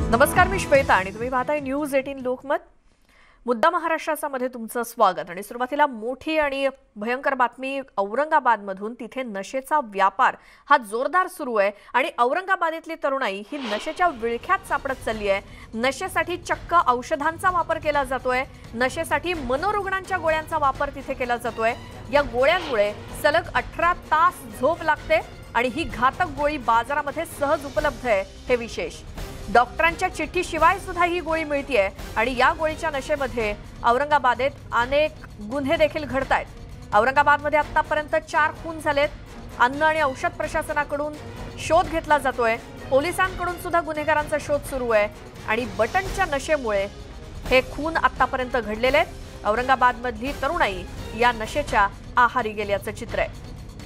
नमस्कार, मी श्वेता आणि तुम्ही पाहताय न्यूज 18 लोकमत. मुद्दा महाराष्ट्राचा मध्ये तुमचं स्वागत. आणि सुरुवातीला मोठी आणि भयंकर बातमी औरंगाबादमधून. तिथे नशेचा व्यापार हा जोरदार सुरू आहे आणि औरंगाबादेतली तरुणाई ही नशेच्या विळख्यात सापडत चालली आहे. नशेसाठी चक्क औषधांचा वापर केला जातोय. नशेसाठी मनोरुग्णांच्या गोळ्यांचा वापर तिथे केला जातोय. या गोळ्यांमुळे सलग 18 तास झोप लागते आणि ही घातक गोळी बाजारामध्ये सहज उपलब्ध आहे. हे विशेष. डॉक्टरांच्या चिठ्ठीशिवाय सुद्धा ही गोळी मिळतेय आणि या गोळीच्या नशेमध्ये औरंगाबादेत अनेक गुन्हे देखील घडतायत. औरंगाबादमध्ये आतापर्यंत 4 खून झालेत. अन्न आणि औषध प्रशासनाकडून शोध घेतला जातोय. पोलिसांकडून सुद्धा गुन्हेगारांचा शोध सुरू आहे आणि बटनच्या नशेमुळे हे खून आतापर्यंत घडलेले आहेत. औरंगाबादमधली तरुणाई या नशेच्या आहारी गेल्याचं चित्र आहे.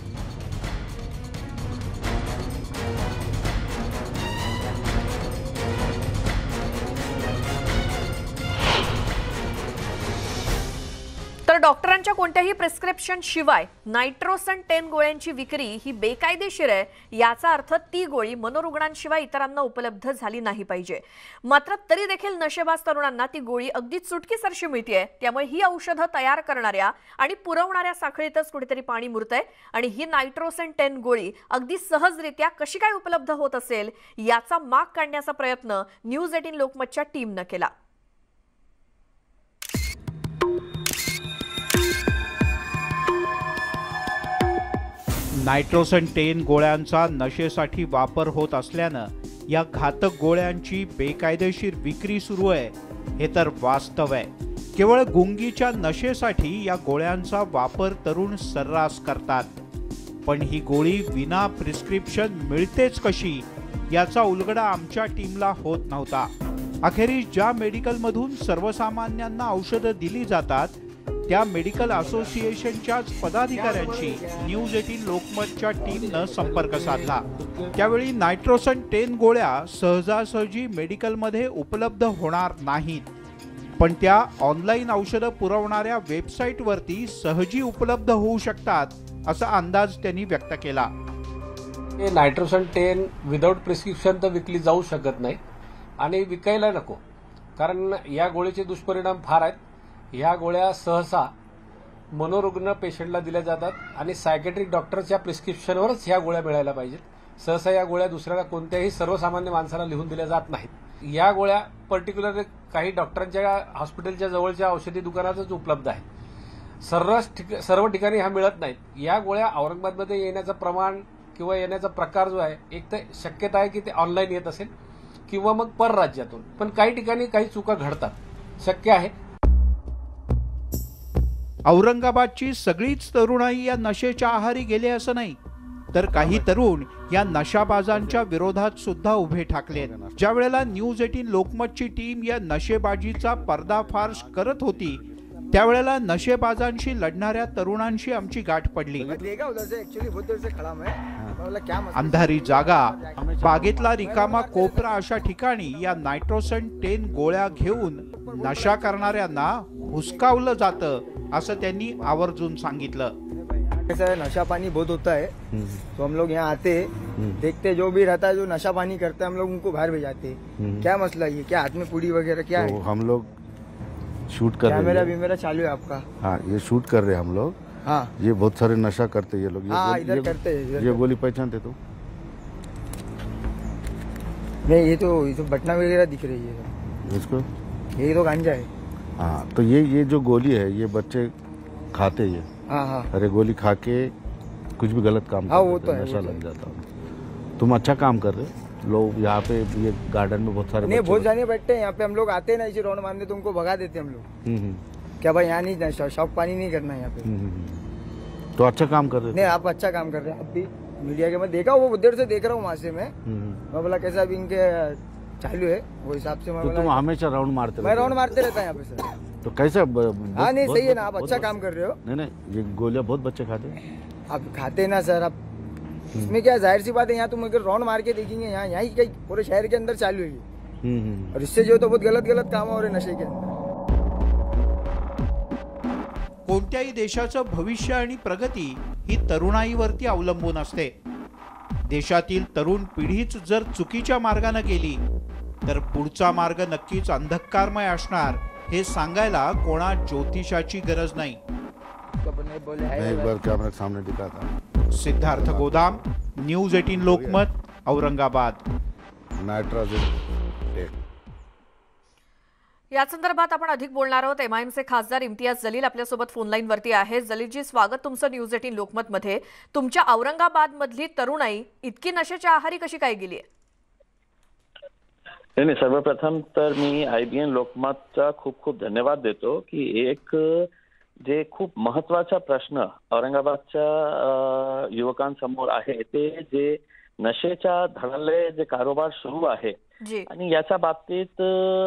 तर डॉक्टरांच्या कोणत्याही प्रिस्क्रिप्शन शिवाय नायट्रोसन 10 गोळ्यांची विक्री ही बेकायदेशीर आहे. याचा अर्थ ती गोळी मनोरुग्णांशिवाय इतरांना उपलब्ध झाली नाही पाहिजे. मात्र तरी देखील नशेबाज तरुणांना ती गोळी अगदी चुटकीसरशी मिळतेय. त्यामुळे ही औषधं तयार करणाऱ्या आणि पुरवणाऱ्या साखळीतच कुठेतरी पाणी मुरतंय आणि ही नायट्रोसन 10 गोळी अगदी सहजरित्या कशी काय उपलब्ध होत असेल याचा माग काढण्याचा प्रयत्न न्यूज 18 लोकमतच्या टीमनं केला. नायट्रोसन 10 गोळ्यांचा नशेसाठी वापर होत असल्यानं या घातक गोळ्यांची बेकायदेशीर विक्री सुरू आहे. हे तर वास्तव आहे. केवळ गुंगीच्या नशेसाठी या गोळ्यांचा वापर तरुण सर्रास करतात. पण ही गोळी विना प्रिस्क्रिप्शन मिळतेच कशी याचा उलगडा आमच्या टीमला होत नव्हता. अखेरीस ज्या मेडिकलमधून सर्वसामान्यांना औषधं दिली जातात त्या मेडिकल असोसिएशनच्याच पदाधिकाऱ्यांशी न्यूज 18 लोकमतच्या टीमनं संपर्क साधला. त्यावेळी नायट्रोसन 10 गोळ्या सहजासहजी मेडिकलमध्ये उपलब्ध होणार नाहीत, पण त्या ऑनलाईन औषधं पुरवणाऱ्या वेबसाईटवरती सहजी उपलब्ध होऊ शकतात असा अंदाज त्यांनी व्यक्त केला. नायट्रोसन 10 विदाऊट प्रिस्क्रिप्शन तर विकली जाऊ शकत नाही आणि विकायला नको, कारण या गोळीचे दुष्परिणाम फार आहेत. ह्या गोळ्या सहसा मनोरुग्ण पेशंटला दिल्या जातात आणि सायकेट्रिक डॉक्टरच्या प्रिस्क्रिप्शनवरच ह्या गोळ्या मिळायला पाहिजेत. सहसा या गोळ्या दुसऱ्याला कोणत्याही सर्वसामान्य माणसाला लिहून दिल्या जात नाहीत. या गोळ्या पर्टिक्युलर काही डॉक्टरांच्या हॉस्पिटलच्या जवळच्या औषधी दुकानातच उपलब्ध आहेत. सर्व ठिकाणी ह्या मिळत नाहीत. या गोळ्या औरंगाबादमध्ये येण्याचं प्रमाण किंवा येण्याचा प्रकार जो आहे, एक तर शक्यता आहे की ते ऑनलाईन येत असेल किंवा मग परराज्यातून, पण काही ठिकाणी काही चुका घडतात, शक्य आहे. औरंगाबादची सगळीच तरुणाई या नशेच्या आहारी गेले असं नाही, तर काही तरुण या नशाबाजांच्या विरोधात सुद्धा उभे ठाकले. ज्या वेळेला न्यूज 18 लोकमतची टीम या नशेबाजीचा पर्दाफाश करत होती त्यावेळेला नशेबाजांशी लढणाऱ्या तरुणांशी आमची गाठ पडली. अंधारी जागा, बागेतला रिकामा कोपरा अशा ठिकाणी या नायट्रोसन 10 गोळ्या घेऊन नशा करणाऱ्यांना हुसकावलं जातं असं त्यांनी आवर्जून सांगितलं. नशा पानी बहुत होता है, तो हम लोग यहाँ आते देखते, जो भी रहता है जो नशा पानी करता है हम लोग उनको बाहर भेजाते. क्या मसला ये, क्या हाथ में पुड़ी वगैरह क्या है? हम लोग शूट कर रहे हैं. कैमरा चालू है आपका? हाँ, ये शूट कर रहे हैं हम लोग. हाँ, ये बहुत सारे नशा करते हैं ये लोग. हाँ, इधर करते हैं. ये गोली पहचानते तो नहीं, ये तो बटना वगैरह दिख रही है इसको. ये तो गांजा है. हाँ, तो ये जो गोली है ये बच्चे खाते ये. हाँ हाँ, अरे गोली खा के कुछ भी गलत काम हाँ, कर वो देते तो हैं, है, नशा वो तो लग जाता है. तुम अच्छा काम कर रहे हो. लोग यहाँ पे ये गार्डन में बहुत सारे नहीं, बच्चे बहुत जाने बैठते हैं यहाँ पे. हम लोग आते ना इसे राउंड मारने तो उनको भगा देते हम लोग. क्या भाई यहाँ नहीं, शौक पानी नहीं करना यहाँ पे. तो अच्छा काम कर रहे नहीं, आप अच्छा काम कर रहे हैं. अब भी मीडिया के मैं देखा, वो उधर से देख रहा हूँ वहाँ से मैं बोला कैसा भी इनके चालू है वो हिसाब से. तो तुम हमेशा राउंड मारते? मैं राउंड मारते रहता है यहाँ पे सर. तो कैसा? हाँ नहीं, सही है ना, आप अच्छा काम कर रहे हो. नहीं, ये गोलियां बहुत बच्चे खाते हैं. आप खाते ना सर, आप इसमें क्या जाहिर सी बात है. यहाँ तुम अगर राउंड मार के देखेंगे, यहाँ ही कहीं पूरे शहर के अंदर चालू है. और इससे जो तो बहुत गलत काम हो रहे नशे के अंदर. कोणत्याही देशाचं भविष्य आणि प्रगती ही तरुणाईवरती अवलंबून असते. देशातील तरुण पिढीच जर चुकीच्या मार्गाने गेली तर पुढचा मार्ग नक्कीच अंधकारमय असणार हे सांगायला कोणा ज्योतिषाची गरज नाही. मैं एक बार कैमरे के सामने दिखा था. सिद्धार्थ गोदाम, न्यूज 18 लोकमत, औरंगाबाद. नाइट्रोजन या संदर्भात आपण अधिक बोलणार आहोत. एमआयएमचे खासदार इम्तियाज जलील आपल्यासोबत फोनलाईन वरती आहे. जलीलजी, स्वागत तुमचं न्यूज 18 लोकमत मध्ये. तुमच्या औरंगाबाद मधली तरुणाई इतकी नशेच्या आहारी कशी काय गेली आहे? नाही, सर्वप्रथम तर मी IBN लोकमतचा खूप खूप धन्यवाद देतो की एक जे खूप महत्वाचा प्रश्न औरंगाबादच्या युवकांसमोर आहे ते जे नशेच्या धडाले जे कारोबार सुरू आहे आणि याच्या बाबतीत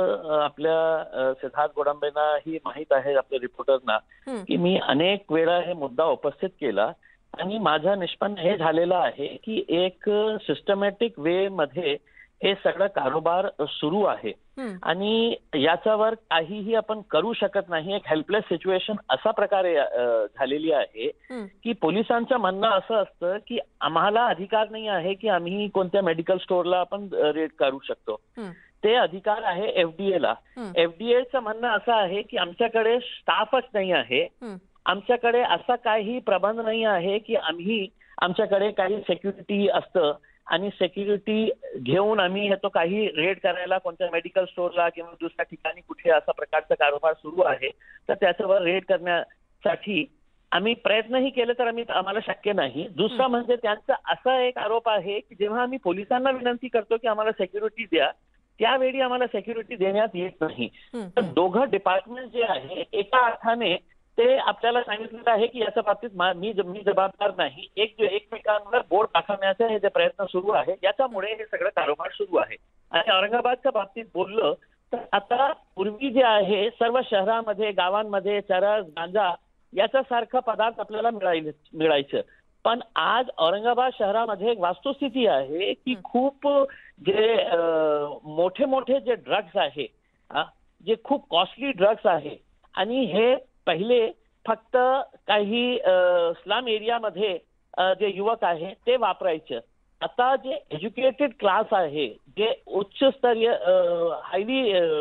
आपल्या सिद्धार्थ गोडंबेंना ही माहित आहे, आपल्या रिपोर्टरना, की मी अनेक वेळा हे मुद्दा उपस्थित केला आणि माझं निष्पन्न हे झालेलं आहे की एक सिस्टमॅटिक वे मध्ये हे सगळं कारोबार सुरू आहे आणि याच्यावर काहीही आपण करू शकत नाही. एक हेल्पलेस सिच्युएशन अशा प्रकारे झालेली आहे की पोलिसांचं म्हणणं असं असतं की आम्हाला अधिकार नाही आहे की आम्ही कोणत्या मेडिकल स्टोअरला आपण रेड करू शकतो. ते अधिकार आहे FDA ला. FDAचं म्हणणं असं आहे की आमच्याकडे स्टाफच नाही आहे, आमच्याकडे असा काही प्रबंध नाही आहे की आमच्याकडे काही सेक्युरिटी असतं आणि सेक्युरिटी घेऊन आम्ही तो काही रेड करायला कोणत्या मेडिकल स्टोअरला किंवा दुसऱ्या ठिकाणी कुठे असा प्रकारचा कारभार सुरू आहे तर त्याच्यावर रेड करण्यासाठी आम्ही प्रयत्नही केले तर आम्हाला शक्य नाही. दुसरा म्हणजे त्यांचा असा एक आरोप आहे की जेव्हा आम्ही पोलिसांना विनंती करतो की आम्हाला सेक्युरिटी द्या त्यावेळी आम्हाला सेक्युरिटी देण्यात येत नाही. तर दोघं डिपार्टमेंट जे आहे एका अर्थाने ते आपल्याला सांगितलेलं आहे की याच्या बाबतीत मी जबाबदार नाही. एकमेकांवर बोर्ड दाखवण्याचे हे जे प्रयत्न सुरू आहे याच्यामुळे हे सगळं कारोबार सुरू आहे. आणि औरंगाबादच्या बाबतीत बोललं तर आता पूर्वी जे आहे सर्व शहरामध्ये गावांमध्ये चरस गांजा याच्यासारखं पदार्थ आपल्याला मिळायचं, पण आज औरंगाबाद शहरामध्ये एक वास्तुस्थिती आहे की खूप जे मोठे मोठे जे ड्रग्ज आहे, जे खूप कॉस्टली ड्रग्ज आहे आणि हे पहिले फक्त काही स्लम एरियामध्ये जे युवक आहे ते वापरायचं. आता जे एज्युकेटेड क्लास आहे, जे उच्चस्तरीय हायली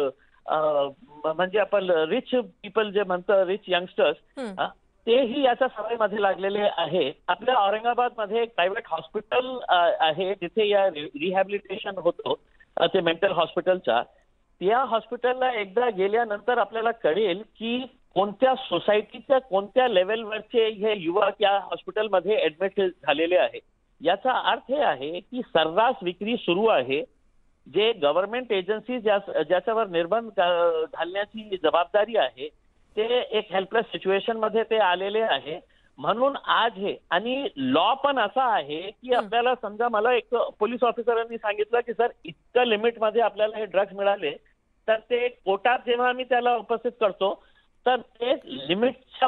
म्हणजे आपण रिच पीपल जे म्हणतो, रिच यंगस्टर्स, तेही याच्या सवयीमध्ये लागलेले आहे. आपल्या औरंगाबादमध्ये एक प्रायव्हेट हॉस्पिटल आहे जिथे या रिहॅबिलिटेशन होतो, ते मेंटल हॉस्पिटलच्या. त्या हॉस्पिटलला एकदा गेल्यानंतर आपल्याला कळेल की कोणत्या सोसायटीच्या कोणत्या लेवलवरचे हे युवक या हॉस्पिटलमध्ये ऍडमिट झालेले आहे. याचा अर्थ हे आहे की सर्रास विक्री सुरू आहे. जे गव्हर्नमेंट एजन्सी ज्याच्यावर निर्बंध घालण्याची जबाबदारी आहे ते एक हेल्पलेस सिच्युएशन मध्ये ते आलेले आहे. म्हणून आज हे आणि लॉ पण असा आहे की आपल्याला समजा मला एक पोलीस ऑफिसरांनी सांगितलं की सर इतक्या लिमिटमध्ये आपल्याला हे ड्रग्ज मिळाले तर ते कोर्टात जेव्हा आम्ही त्याला उपस्थित करतो तर ते लिमिटच्या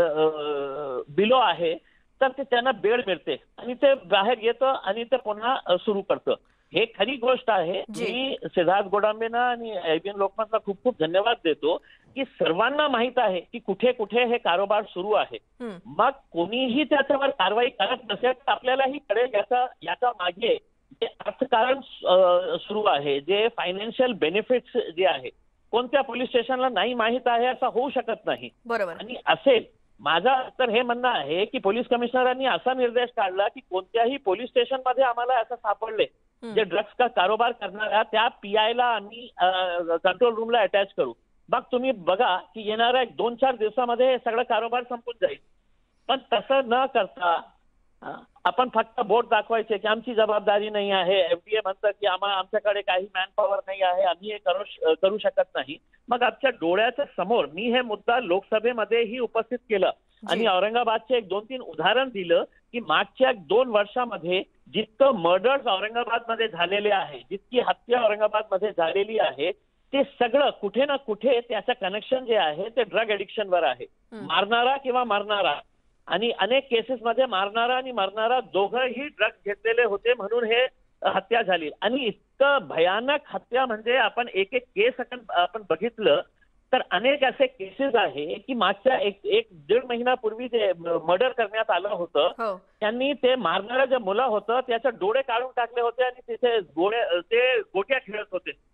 बिलो आहे तर ते त्यांना बेल मिळते आणि ते बाहेर येतं आणि ते पुन्हा सुरू करतं. हे खरी गोष्ट आहे. मी सिद्धार्थ गोडांबेंना आणि IBN लोकमतला खूप खूप धन्यवाद देतो की सर्वांना माहित आहे की कुठे कुठे हे कारोबार सुरू आहे. मग कोणीही त्याच्यावर कारवाई करत नसेल तर आपल्यालाही कळेल याचा मागे जे अर्थकारण सुरू आहे, जे फायनान्शियल बेनिफिट्स जे आहे, कोणत्या पोलीस स्टेशनला नाही माहित आहे असं होऊ शकत नाही. बरोबर. आणि असेल माझा तर हे म्हणणं आहे की पोलीस कमिशनरांनी असा निर्देश काढला की कोणत्याही पोलीस स्टेशनमध्ये आम्हाला असं सापडले जे ड्रग्सचा कारोबार करणाऱ्या त्या PIला आम्ही कंट्रोल रूमला अटॅच करू. मग तुम्ही बघा की येणाऱ्या 2-4 दिवसामध्ये हे सगळं कारोबार संपून जाईल. पण तसं न करता आपण फक्त बोर्ड दाखवायचे की आमची जबाबदारी नाही आहे, FDA म्हणतं की आमच्याकडे काही मॅनपॉवर नाही आहे, आम्ही हे करू शकत नाही. मग आमच्या डोळ्याच्या समोर मी हे मुद्दा लोकसभेमध्येही उपस्थित केलं आणि औरंगाबादचे 1-2-3 उदाहरण दिलं की मागच्या 2 वर्षामध्ये जितकं मर्डर्स औरंगाबादमध्ये झालेले आहे, जितकी हत्या औरंगाबादमध्ये झालेली आहे, ते सगळं कुठे ना कुठे त्याचं कनेक्शन जे आहे ते ड्रग एडिक्शनवर आहे. मारणारा किंवा मरणारा, आणि अनेक केसेसमध्ये मारणारा आणि मरणारा दोघंही ड्रग्ज घेतलेले होते म्हणून हे हत्या झाली. आणि इतकं भयानक हत्या म्हणजे आपण एक केस आपण बघितलं तर अनेक असे केसेस आहे की मागच्या 1-1.5 महिन्यापूर्वी जे मर्डर करण्यात आलं होतं त्यांनी ते मारणारं जे मुलं होतं त्याचे डोळे काढून टाकले होते आणि तिथे ते गोट्या खेळत होते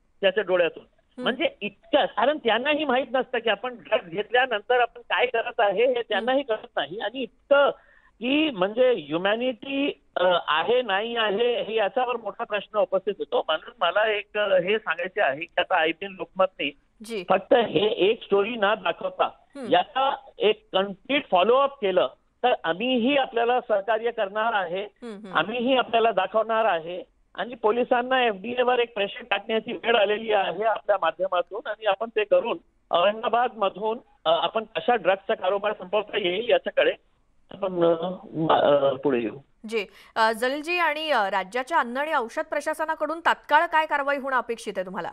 डोळ्यातून. म्हणजे इतकं, कारण त्यांनाही माहित नसतं की आपण ड्रग्ज घेतल्यानंतर आपण काय करत आहे हे त्यांनाही कळत नाही. आणि इतकं की म्हणजे ह्युमॅनिटी आहे नाही आहे हे याच्यावर मोठा प्रश्न उपस्थित होतो. म्हणून मला एक हे सांगायचे आहे की आता IBN लोकमतने फक्त हे एक स्टोरी न दाखवता याचा एक कंप्लीट फॉलोअप केलं तर आम्हीही आपल्याला सहकार्य करणार आहे, आम्हीही आपल्याला दाखवणार आहे. आणि पोलिसांना FDA वर एक प्रेशर टाकण्याची वेळ आलेली आहे आपल्या माध्यमातून, आणि आपण ते करून औरंगाबाद मधून आपण कशा ड्रग्सचा कारोबार संपवता येईल याच्याकडे आपण पुढे येऊ. जी जलीलजी, आणि राज्याच्या अन्न आणि औषध प्रशासनाकडून तात्काळ काय कारवाई होणं अपेक्षित आहे तुम्हाला?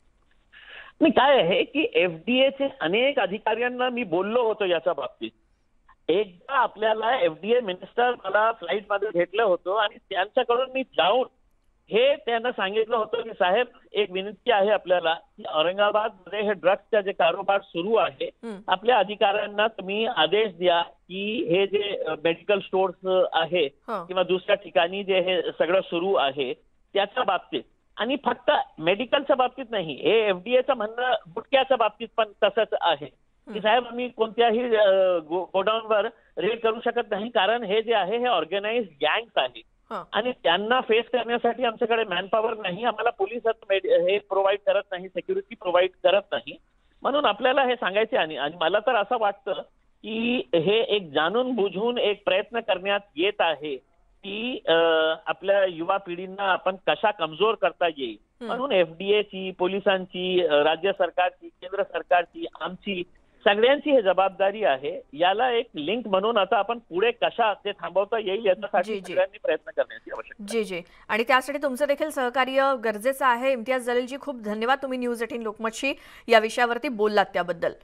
मी काय आहे की FDAचे अनेक अधिकाऱ्यांना मी बोललो होतो याच्या बाबतीत. एकदा आपल्याला FDA मिनिस्टर मला फ्लाईटमध्ये भेटलं होतं आणि त्यांच्याकडून मी जाऊन हे त्यांना सांगितलं होतं की साहेब एक विनंती आहे आपल्याला की औरंगाबादमध्ये हे ड्रग्सचा जे कारोबार सुरू आहे आपल्या अधिकाऱ्यांना तुम्ही आदेश द्या की हे जे मेडिकल स्टोअर्स आहे किंवा दुसऱ्या ठिकाणी जे हे सगळं सुरू आहे त्याच्या बाबतीत, आणि फक्त मेडिकलच्या बाबतीत नाही, हे FDAचं म्हणणं गुटख्याच्या बाबतीत पण तसंच आहे की साहेब आम्ही कोणत्याही गोडाऊनवर रेड करू शकत नाही, कारण हे जे आहे हे ऑर्गनाइज गँग्स आहे आणि त्यांना फेस करण्यासाठी आमच्याकडे मॅनपॉवर नाही, आम्हाला पोलीस हे प्रोव्हाइड करत नाही, सिक्युरिटी प्रोव्हाइड करत नाही. म्हणून आपल्याला हे सांगायचे आणि मला तर असं वाटतं की हे एक जाणून बुजून एक प्रयत्न करण्यात येत आहे की आपल्या युवा पिढींना आपण कशा कमजोर करता येईल. म्हणून FDAची, पोलिसांची, राज्य सरकारची, केंद्र सरकारची, आमची सगळ्यांची हे जबाबदारी आहे. याला एक लिंक म्हणून आता आपण पुढे कशा ते थांबवता येईल याच्यासाठी सगळ्यांनी प्रयत्न करण्याची आवश्यकता आहे. जी, आणि त्यासाठी तुमचं देखील सहकार्य गरजेचं आहे. इम्तियाज जलीलजी, खूप धन्यवाद, तुम्ही न्यूज 18 लोकमतशी या विषयावरती बोललात त्याबद्दल.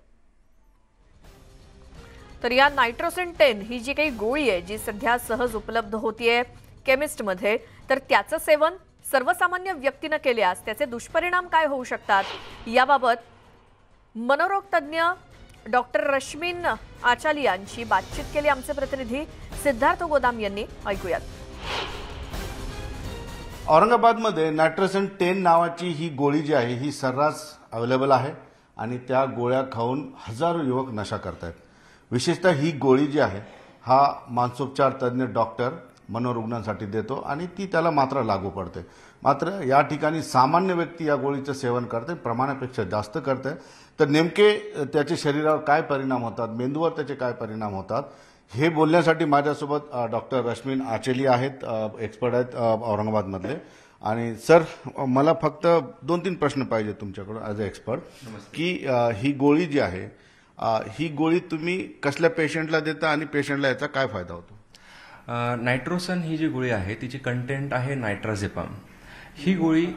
तर या नायट्रोसिन 10 ही जी काही गोळी आहे जी सध्या सहज उपलब्ध होतीये केमिस्टमध्ये, तर त्याचं सेवन सर्वसामान्य व्यक्तीनं केल्यास त्याचे दुष्परिणाम काय होऊ शकतात याबाबत मनोरोग तज्ज्ञ डॉक्टर रश्मीन आचाली यांची बातचीत केली आमचे प्रतिनिधी सिद्धार्थ गोदाम यांनी. ऐकूयात. औरंगाबादमध्ये नायट्रोसिन 10 नावाची ही गोळी जी आहे ही सर्रास अवेलेबल आहे आणि त्या गोळ्या खाऊन हजारो युवक नशा करतायत. विशेषतः ही गोळी जी आहे हा मानसोपचार तज्ज्ञ डॉक्टर मनोरुग्णांसाठी देतो आणि ती त्याला मात्रा लागू पडते. मात्र या ठिकाणी सामान्य व्यक्ती या गोळीचं सेवन करते, प्रमाणापेक्षा जास्त करते. तर नेमके त्याचे शरीरावर काय परिणाम होतात, मेंदूवर त्याचे काय परिणाम होतात हे बोलण्यासाठी माझ्यासोबत डॉक्टर रश्मीन आचेली आहेत, एक्सपर्ट आहेत औरंगाबादमधले. आणि सर मला फक्त 2-3 प्रश्न पाहिजे तुमच्याकडून ॲज अ एक्सपर्ट की ही गोळी जी आहे ही गोळी तुम्ही कसल्या पेशंटला देता आणि पेशंटला याचा काय फायदा होतो? नायट्रोसन ही जी गोळी आहे तिची कंटेंट आहे नायट्राझेपाम. ही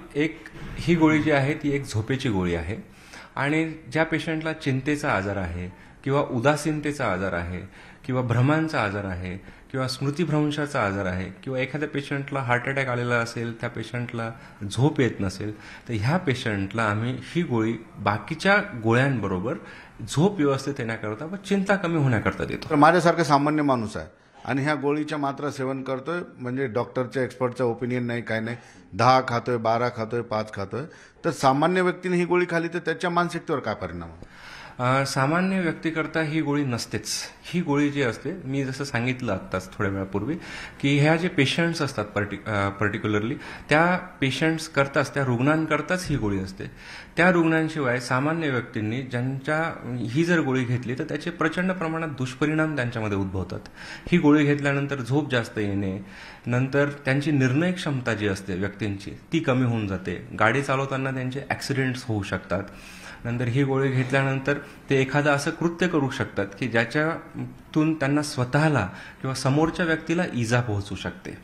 गोळी जी आहे ती एक झोपेची गोळी आहे आणि ज्या पेशंटला चिंतेचा आजार आहे किंवा उदासीनतेचा आजार आहे किंवा भ्रमांचा आजार आहे किंवा स्मृतिभ्रंशाचा आजार आहे किंवा एखाद्या पेशंटला हार्ट अटॅक आलेला असेल, त्या पेशंटला झोप येत नसेल, तर ह्या पेशंटला आम्ही ही गोळी बाकीच्या गोळ्यांबरोबर झोप व्यवस्थित येण्याकरता व चिंता कमी होण्याकरता देतो. तर माझ्यासारखा सामान्य माणूस आहे आणि ह्या गोळीच्या मात्रा सेवन करतोय, म्हणजे डॉक्टरच्या एक्सपर्टचं ओपिनियन नाही, काय नाही, 10 खातोय, 12 खातोय, 5 खातोय, तर सामान्य व्यक्तीने ही गोळी खाली तर त्याच्या मानसिकतेवर काय परिणाम होतो? सामान्य व्यक्तीकरता ही गोळी नसतेच. ही गोळी जी असते, मी जसं सांगितलं आत्ताच थोड्या वेळापूर्वी, की ह्या जे पेशंट्स असतात पर्टिक्युलरली त्या पेशंट्स करताच, त्या रुग्णांकरताच ही गोळी असते. त्या रुग्णांशिवाय सामान्य व्यक्तींनी ज्यांच्या ही जर गोळी घेतली तर त्याचे प्रचंड प्रमाणात दुष्परिणाम त्यांच्यामध्ये उद्भवतात. ही गोळी घेतल्यानंतर झोप जास्त येणे, नंतर त्यांची निर्णय क्षमता जी असते व्यक्तींची ती कमी होऊन जाते, गाडी चालवताना त्यांचे ॲक्सिडेंट्स होऊ शकतात. नंतर ही गोळी घेतल्यानंतर ते एखादं असं कृत्य करू शकतात की ज्याच्यातून त्यांना स्वतःला किंवा समोरच्या व्यक्तीला इजा पोहोचू शकते.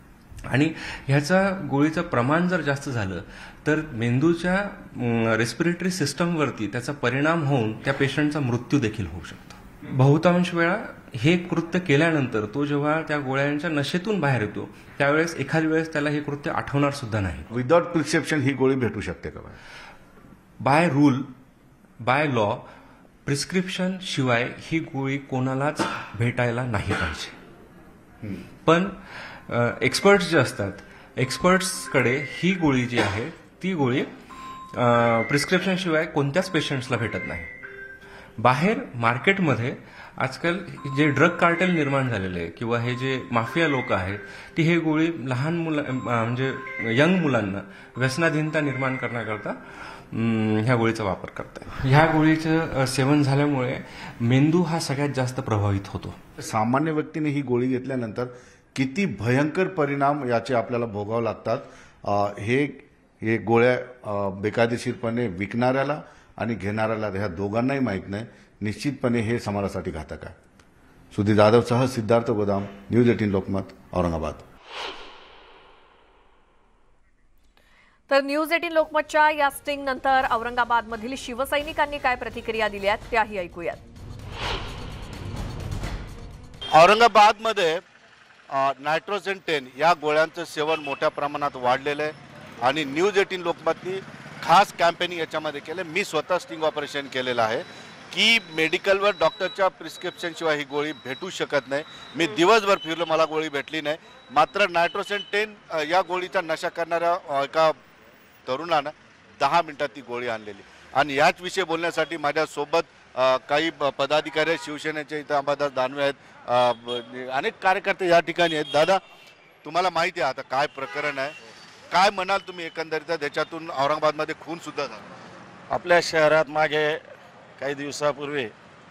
आणि ह्याचा गोळीचं प्रमाण जर जास्त झालं तर मेंदूच्या रेस्पिरेटरी सिस्टमवरती त्याचा परिणाम होऊन त्या पेशंटचा मृत्यू देखील होऊ शकतो. बहुतांश वेळा हे कृत्य केल्यानंतर तो जेव्हा त्या गोळ्यांच्या नशेतून बाहेर येतो त्यावेळेस एखाद्या वेळेस त्याला हे कृत्य आठवणार सुद्धा नाही. विदाउट प्रिस्क्रिप्शन ही गोळी भेटू शकते का? By rule, by law, prescription शिवाय ही गोळी कोणालाच भेटायला नाही पाहिजे. पण एक्सपर्ट्स जे असतात, एक्सपर्ट्सकडे ही गोळी जी आहे ती गोळी प्रिस्क्रिप्शन शिवाय कोणत्याच पेशंट्सला भेटत नाही. बाहेर मार्केटमध्ये आजकाल जे ड्रग कार्टेल निर्माण झालेले आहे किंवा हे जे माफिया लोक आहेत ती हे गोळी लहान म्हणजे यंग मुलांना व्यसनाधीनता निर्माण करण्याकरता ह्या गोळीचा वापर करतात. ह्या गोळीचं सेवन झाल्यामुळे मेंदू हा सगळ्यात जास्त प्रभावित होतो. सामान्य व्यक्तीने ही गोळी घेतल्यानंतर किती भयंकर परिणाम याचे आपल्याला भोगावे लागतात हे गोळ्या बेकायदेशीरपणे विकणाऱ्याला आणि घेणाऱ्याला ह्या दोघांनाही माहीत नाही. निश्चितपणे हे समाजासाठी घातक आहे. सुधीर जाधवसह सिद्धार्थ गोदाम, न्यूज 18 लोकमत, औरंगाबाद. तर न्यूज 18 लोकमतच्या या स्टिंग नंतर औरंगाबादमधील शिवसैनिकांनी काय प्रतिक्रिया दिल्यात त्याही ऐकूयात. औरंगाबादमध्ये नायट्रोजन 10 या गोळ्यांचं सेवन मोठ्या प्रमाणात वाढलेलं आहे आणि न्यूज 18 लोकमतनी खास कॅम्पेनिंग याच्यामध्ये केलं. मी स्वतः स्टिंग ऑपरेशन केलेलं आहे की मेडिकलवर डॉक्टरच्या प्रिस्क्रिप्शनशिवाय ही गोळी भेटू शकत नाही. मी दिवसभर फिरलो, मला गोळी भेटली नाही. मात्र नायट्रोजन 10 या गोळीचा नशा करणाऱ्या एका तरुणानं 10 मिनिटात ती गोळी आणलेली. आणि याच विषयी बोलण्यासाठी माझ्यासोबत काही पदाधिकारी आहेत, शिवसेनेचे इथं अंबादास दानवे आहेत, अनेक कार्यकर्ते या ठिकाणी आहेत. दादा, तुम्हाला माहिती आहे आता काय प्रकरण आहे, काय म्हणाल तुम्ही एकंदरीत? त्याच्यातून औरंगाबादमध्ये खून सुद्धा झाला. आपल्या शहरात मागे काही दिवसापूर्वी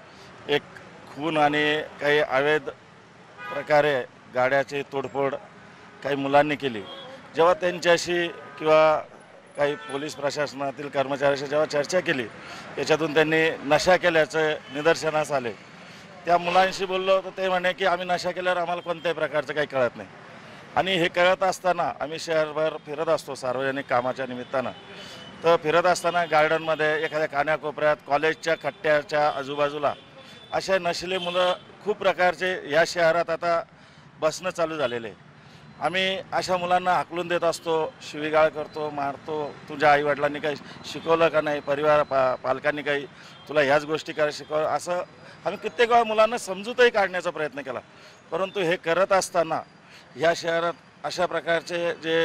एक खून आणि काही अवैध प्रकारे गाड्याची तोडफोड काही मुलांनी केली. जेव्हा त्यांच्याशी किंवा काही पोलीस प्रशासनातील कर्मचाऱ्याशी जेव्हा चर्चा केली, त्याच्यातून त्यांनी नशा केल्याचं निदर्शनास आले. त्या मुलांशी बोललो तर ते म्हणे की आम्ही नशा केल्यावर आम्हाला कोणत्याही प्रकारचं काही कळत नाही. आणि हे कळत असताना आम्ही शहरभर फिरत असतो सार्वजनिक कामाच्या निमित्तानं. तर फिरत असताना गार्डनमध्ये, एखाद्या कान्याकोपऱ्यात, कॉलेजच्या कट्ट्याच्या आजूबाजूला अशा नशिले मुलं खूप प्रकारचे या शहरात आता बसणं चालू झालेले. आम्ही अशा मुलांना हाकलून देत असतो, शिवीगाळ करतो, मारतो. तुझ्या आईवडिलांनी काही शिकवलं का नाही, पालकांनी काही तुला ह्याच गोष्टी करायला शिकवलं, असं आम्ही कित्येक वेळा मुलांना समजूतही काढण्याचा प्रयत्न केला. परंतु हे करत असताना ह्या शहरात अशा प्रकारचे जे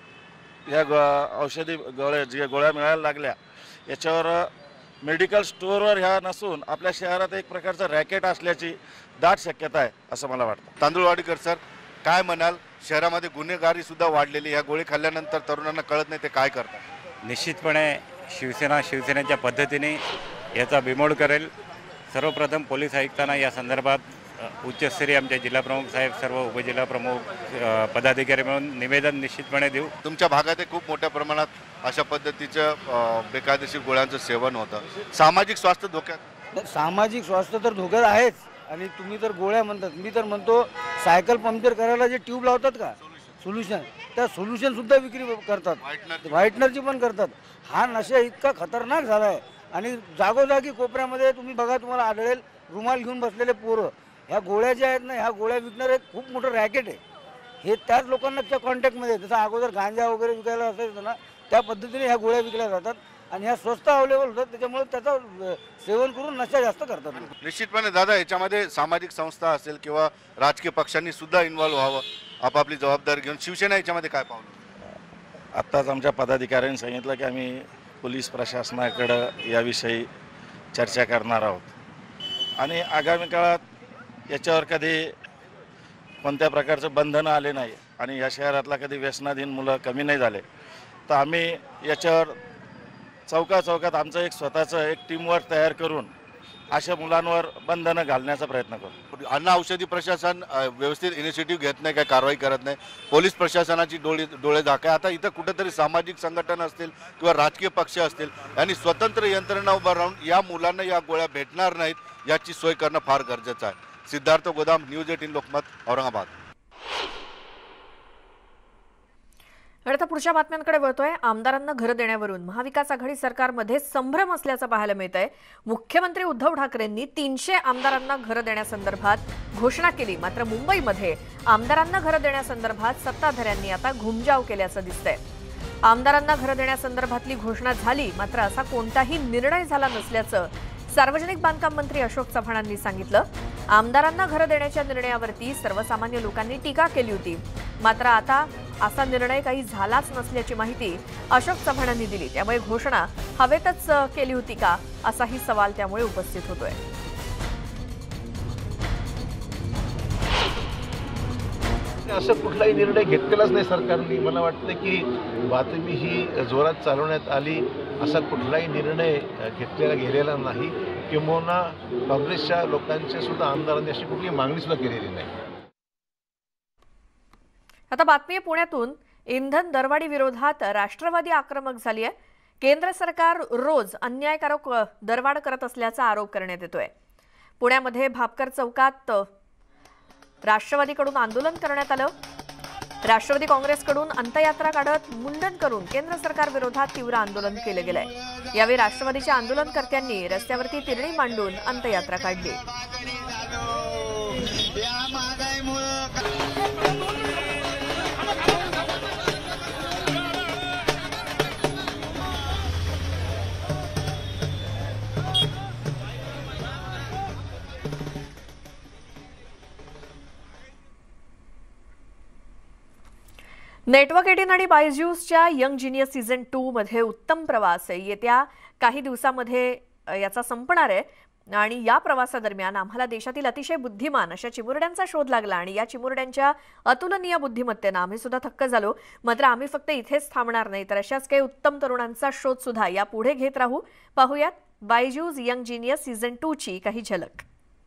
ह्या औषधी गोळ्या मिळायला लागल्या, याच्यावर मेडिकल स्टोअरवर ह्या नसून आपल्या शहरात एक प्रकारचं रॅकेट असल्याची दाट शक्यता आहे असं मला वाटतं. तांदूळवाडीकर सर, काय म्हणाल? शहरामध्ये गुन्हेगारी सुद्धा वाढलेली. या गोळी खाल्ल्यानंतर तरुणांना कळत नाही ते काय करतात. निश्चितपणे शिवसेनेच्या पद्धतीने याचा बिमोड करेल. सर्वप्रथम पोलीस आयुक्तांना या संदर्भात उच्चस्तरीय आमचे जिल्हाप्रमुख साहेब, सर्व उपजिल्हाप्रमुख, पदाधिकारी मिळून निवेदन निश्चितपणे देऊ. तुमच्या भागात खूप मोठ्या प्रमाणात अशा पद्धतीचं बेकायदेशीर गोळ्यांचं सेवन होतं. सामाजिक स्वास्थ्य धोक्यात? सामाजिक स्वास्थ्य तर धोक्यात आहेच. आणि तुम्ही तर गोळ्या म्हणतात, मी तर म्हणतो सायकल पंक्चर करायला जे ट्यूब लावतात का सोल्युशन, त्या सोल्युशनसुद्धा विक्री करतात, व्हाईटनरची पण करतात. हा नशा इतका खतरनाक झाला आहे. आणि जागोजागी कोपऱ्यामध्ये तुम्ही बघा, तुम्हाला आढळेल रुमाल घेऊन बसलेले पोरं. ह्या गोळ्या ज्या आहेत ना, ह्या गोळ्या विकणारे खूप मोठं रॅकेट आहे. हे त्याच लोकांना कॉन्टॅक्टमध्ये, जसं अगोदर गांजा वगैरे विकायला असायचं ना, त्या पद्धतीने ह्या गोळ्या विकल्या जातात. आणि ह्या स्वस्त अवेलेबल होतात, त्याच्यामुळे त्याचं सेवन करून नशा जास्त करतात. निश्चितपणे दादा, याच्यामध्ये सामाजिक संस्था असेल किंवा राजकीय पक्षांनी सुद्धा इन्व्हॉल्व्ह व्हावं, आपापली जबाबदारी घेऊन. शिवसेना याच्यामध्ये काय पावलं? आत्ताच आमच्या पदाधिकाऱ्यांनी सांगितलं की आम्ही पोलीस प्रशासनाकडं याविषयी चर्चा करणार आहोत. आणि आगामी काळात याच्यावर कधी कोणत्या प्रकारचं बंधनं आले नाही आणि या शहरातला कधी व्यसनाधीन मुलं कमी नाही झाले, तर आम्ही याच्यावर चौकात आमचं एक स्वतःचं एक टीमवर्क तयार करून अशा मुलांवर बंधनं घालण्याचा प्रयत्न करू. अन्न औषधी प्रशासन व्यवस्थित इनिशिएटिव्ह घेत नाही, काही कारवाई करत नाही. पोलीस प्रशासनाची डोळे झाकाय. आता इथं कुठेतरी सामाजिक संघटना असतील किंवा राजकीय पक्ष असतील यांनी स्वतंत्र यंत्रणा उभा राहून या मुलांना या गोळ्या भेटणार नाहीत याची सोय करणं फार गरजेचं आहे. सिद्धार्थ गोदाम, न्यूज 18 लोकमत, औरंगाबाद. आता पुढच्या बातम्यांकडे वळतोय. आमदारांना घरं देण्यावरून महाविकास आघाडी सरकारमध्ये संभ्रम असल्याचं पाहायला मिळत आहे. मुख्यमंत्री उद्धव ठाकरेंनी 300 आमदारांना घरं देण्यासंदर्भात घोषणा केली. मात्र मुंबईमध्ये आमदारांना घरं देण्यासंदर्भात सत्ताधाऱ्यांनी आता घुमजाव केल्याचं दिसतंय. आमदारांना घरं देण्यासंदर्भातली घोषणा झाली, मात्र असा कोणताही निर्णय झाला नसल्याचं सार्वजनिक बांधकाम मंत्री अशोक चव्हाणांनी सांगितलं. आमदारांना घरं देण्याच्या निर्णयावरती सर्वसामान्य लोकांनी टीका केली होती. मात्र आता असा निर्णय काही झालाच नसल्याची माहिती अशोक चव्हाणांनी दिली. त्यामुळे घोषणा हवेतच केली होती का असाही सवाल त्यामुळे उपस्थित होतोय. असं कुठलाही निर्णय घेतलेलाच नाही सरकारने. मला वाटतं की बातमी ही जोरात चालवण्यात आली, असा कुठलाही निर्णय घेतलेला गेलेला नाही. किंबहुना काँग्रेसच्या लोकांच्या सुद्धा आमदारांनी अशी कुठली मागणी सुद्धा केलेली नाही. आता बातमी पुण्यातून. इंधन दरवाढी विरोधात राष्ट्रवादी आक्रमक झाली आहे. केंद्र सरकार रोज अन्यायकारक दरवाढ करत असल्याचा आरोप करण्यात येतोय. पुण्यामध्ये भापकर चौकात राष्ट्रवादीकडून आंदोलन करण्यात आलं. राष्ट्रवादी काँग्रेसकडून अंत्ययात्रा काढत मुंडन करून केंद्र सरकार विरोधात तीव्र आंदोलन केलं गेलंय. यावेळी राष्ट्रवादीच्या आंदोलनकर्त्यांनी रस्त्यावरती तिरणी मांडून अंत्ययात्रा काढली. नेटवर्क 18 आणि बायजूसच्या यंग जिनियस सीझन 2 मध्ये उत्तम प्रवास येत्या काही दिवसांमध्ये याचा संपणार आहे. आणि या प्रवासादरम्यान आम्हाला देशातील अतिशय बुद्धिमान अशा चिमुरड्यांचा शोध लागला आणि या चिमुरड्यांच्या अतुलनीय बुद्धिमत्तेनं आम्ही सुद्धा थक्क झालो. मात्र आम्ही फक्त इथेच थांबणार नाही, तर अशाच काही उत्तम तरुणांचा शोध सुद्धा यापुढे घेत राहू. पाहूयात बायजूस यंग जीनियस सीझन 2 ची काही झलक.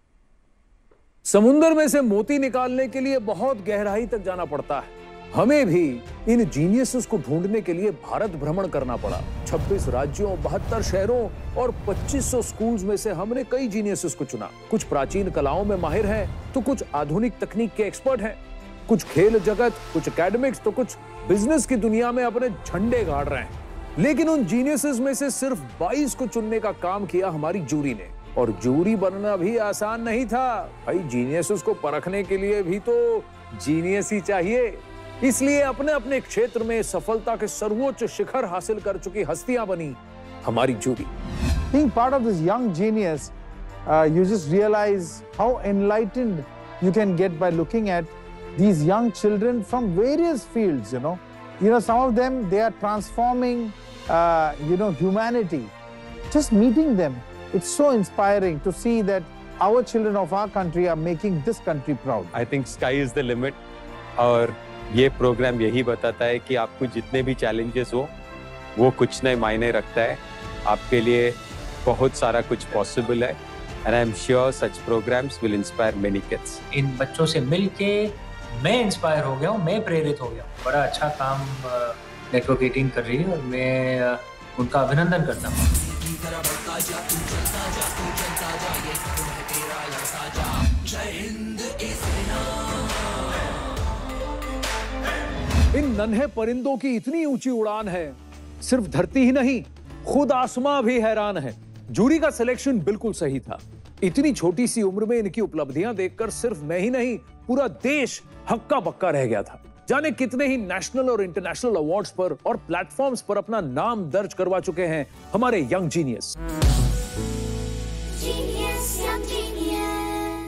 समुद्र में से मोती निकालने के लिए बहुत गहराई तक जाना पड़ता है. हमें भी इन जीनियसेस को ढूंढने के लिए भारत भ्रमण करना पड़ा. 26 राज्यों, 72 शहरों और 2500 स्कूल्स में से हमने कई जीनियसेस को चुना. कुछ प्राचीन कलाओं में माहिर हैं, तो कुछ आधुनिक तकनीक के एक्सपर्ट हैं. कुछ खेल जगत, कुछ एकेडमिक्स, तो कुछ बिजनेस की दुनिया में अपने झंडे गाड़ रहे हैं. लेकिन उन जीनियसेस में से सिर्फ 22 को चुनने का काम किया हमारी जूरी ने. और जूरी बनना भी आसान नहीं था भाई. जीनियसेस को परखने के लिए भी तो जीनियस ही चाहिए. इसलिए अपने अपने क्षेत्र में सफलता के सर्वोच्च शिखर हासिल कर चुकी हस्तियां बनी हमारी jury. Being part of this young genius, you just realize how enlightened you can get by looking at these young children from various fields. You know, some of them, they are transforming, humanity. Just meeting them, it's so inspiring to see that our children of our country are making this country proud. I think sky is the limit. और ये programme यही बताता है कि आपको जितने भी challenges हो वो कुछ नहीं मायने रखता है. आपके लिए बहुत सारा कुछ पॉसिबल है. And I am sure such programs will inspire many kids. इन बच्चों से मिलके मैं इंस्पायर हो गया हूँ, मैं प्रेरित हो गया हूँ. बड़ा अच्छा काम नेटवर्क 18 कर रही है और मैं उनका अभिनंदन करता हूँ. इन नन्हे परिंदों की इतनी ऊंची उड़ान है, सिर्फ धरती ही नहीं खुद आसमां भी हैरान है. जूरी का सिलेक्शन बिल्कुल सही था. इतनी छोटी सी उम्र में इनकी उपलब्धियां देखकर सिर्फ मैं ही नहीं पूरा देश हक्का बक्का रह गया था. जाने कितने ही नेशनल और इंटरनेशनल अवार्ड्स पर और प्लेटफॉर्म्स पर अपना नाम दर्ज करवा चुके हैं हमारे यंग जीनियस.